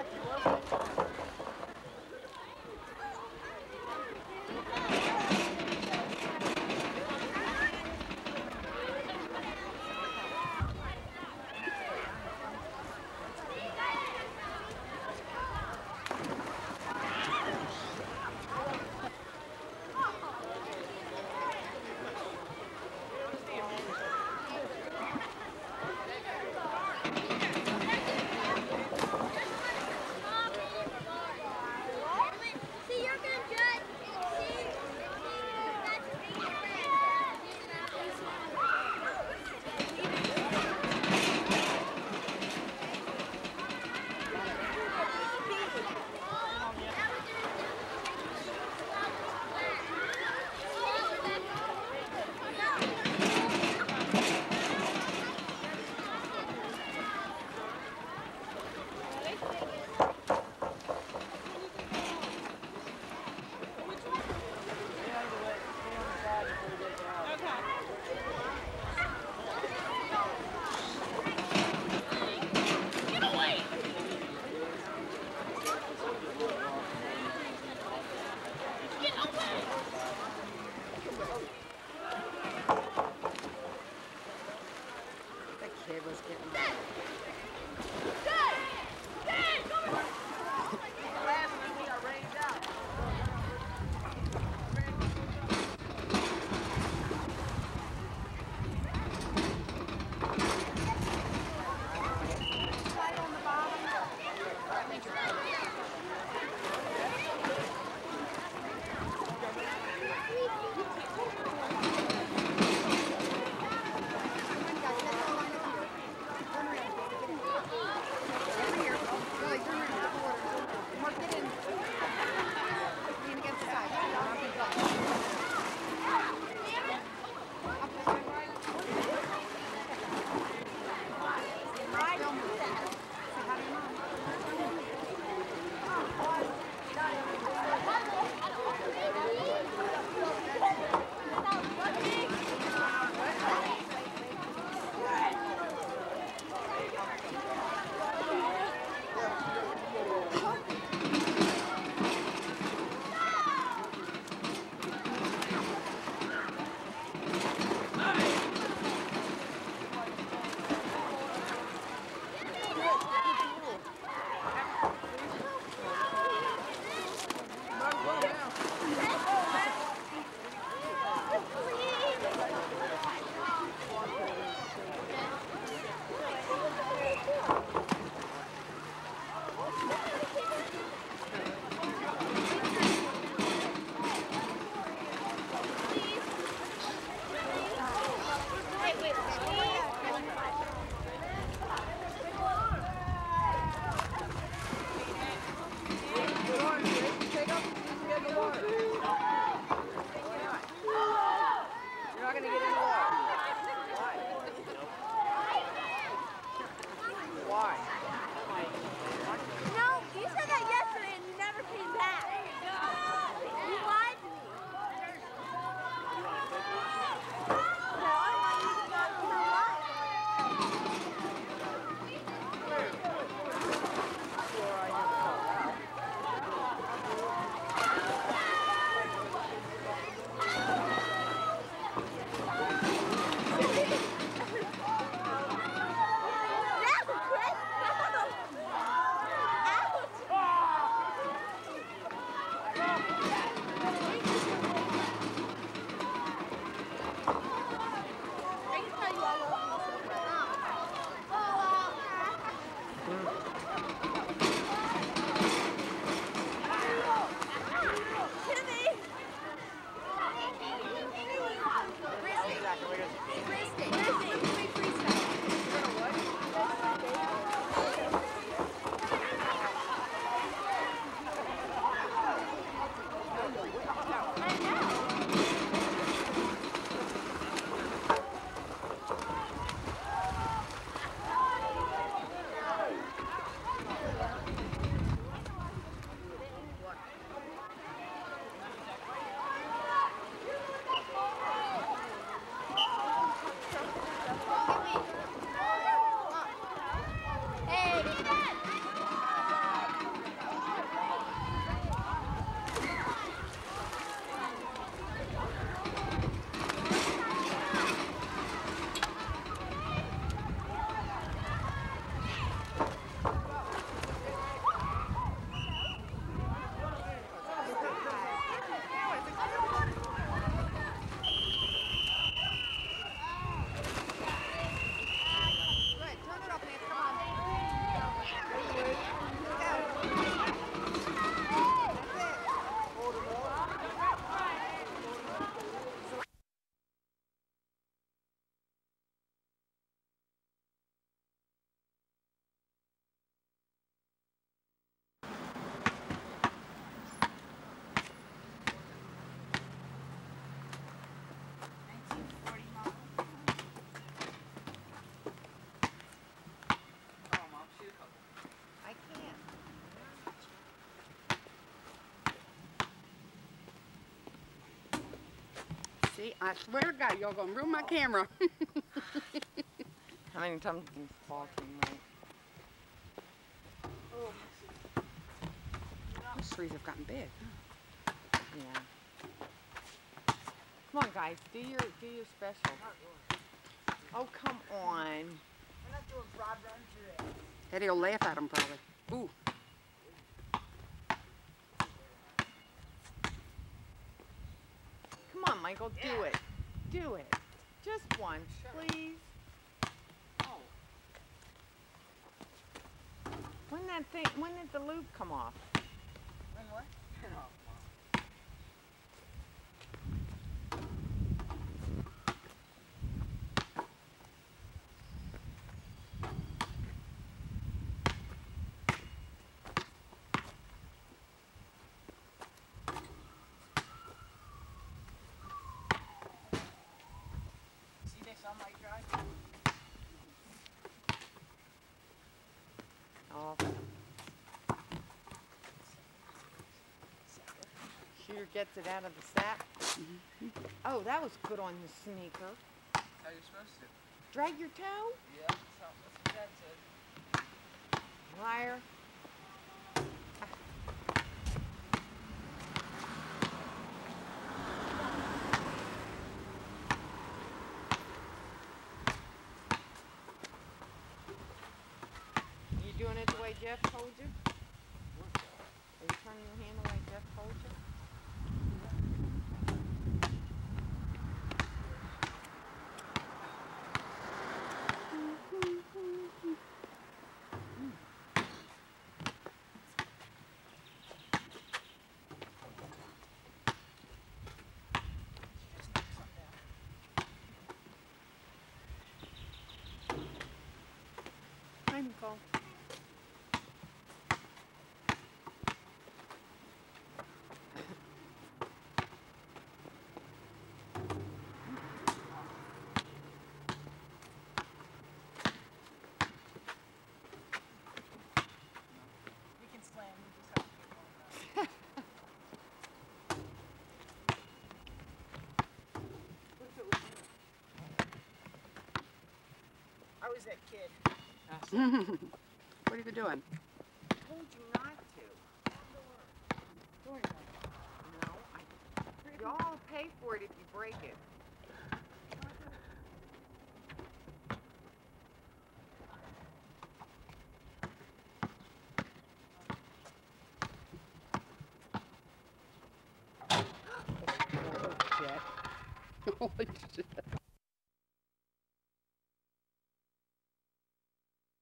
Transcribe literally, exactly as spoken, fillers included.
Really, turn around. See, I swear to God, y'all gonna ruin my camera. How many times have you fall tonight? Oh. Those trees have gotten big. Yeah. Come on, guys, do your do your special. Oh, come on. We're not doing broad run today. Eddie will laugh at him probably. Ooh. Come on, Michael, do Yeah. it. Do it. Just once, please. Oh. When that thing, when did the loop come off? When what? Oh. See this on my drive? Oh. Shooter gets it out of the sap. Mm-hmm. Oh, that was good on the sneaker. How you supposed to? Drag your toe? Yeah, that's what Dad said. Liar. You doing it the way Jeff told you? Are you turning your hand the way Jeff told you? Hi, Nicole. We can slam. We just have to get one. What's it with you? I was that kid. What have you been doing? I told you not to. No, I, y'all pay for it if you break it. Holy shit. Holy shit.